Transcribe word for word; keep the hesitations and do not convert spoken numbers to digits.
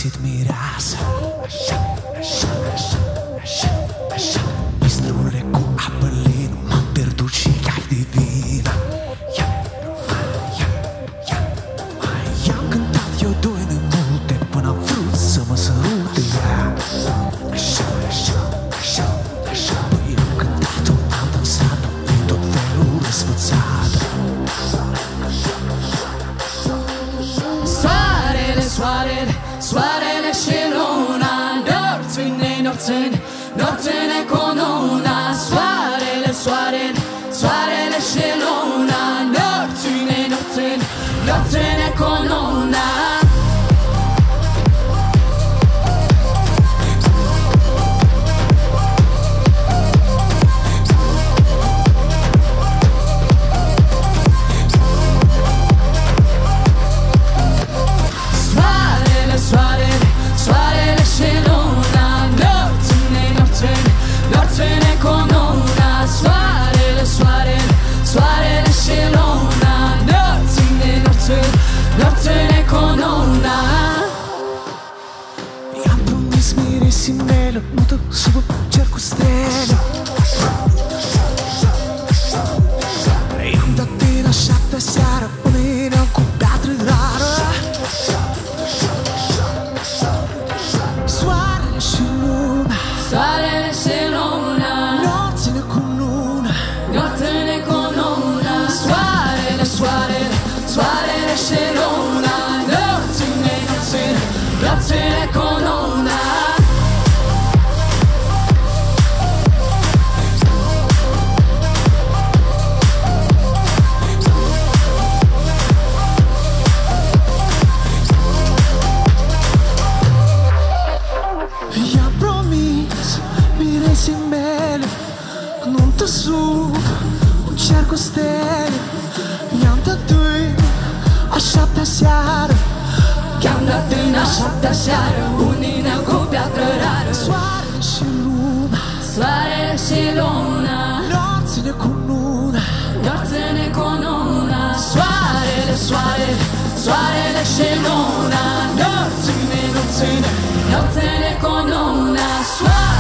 găsit mireasă. Așa, așa, așa, așa, așa. Mistrurile cu apă lină, m-am pierdut și chiar divină. Ia, ia, ia, mai i-am cântat eu doi nemulte până am vrut să mă sărute. Așa, așa, așa, așa. Păi am cântat-o, am dansat-o în tot felul răsfățată. Soarele, soarele, soarele și luna, nopține, nopține, nopține cu luna. Soarele, soarele, soarele și luna, nopține, nopține, nopține cu luna. I-am promis miresii mele, mută sub cer cu stele. I-am dat din a șaptea seară, până ineam cu piatră rară. Soarele și luna, Soarele și luna, nopține cu luna, nopține cu luna. Soarele, soarele, soarele și luna, nopține, nopține, nopține cu luna. I-am promis miresii mele, nuntă sub un cer cu stele. I-am dat din a șaptea seară, I-am dat din a șaptea seară, unii ne-au cu piatră rară. soarele și luna, Soarele și luna, nopține cu luna. nopține cu luna. Soarele, soarele, soarele și luna, nopține, nopține, nopține cu luna. Soarele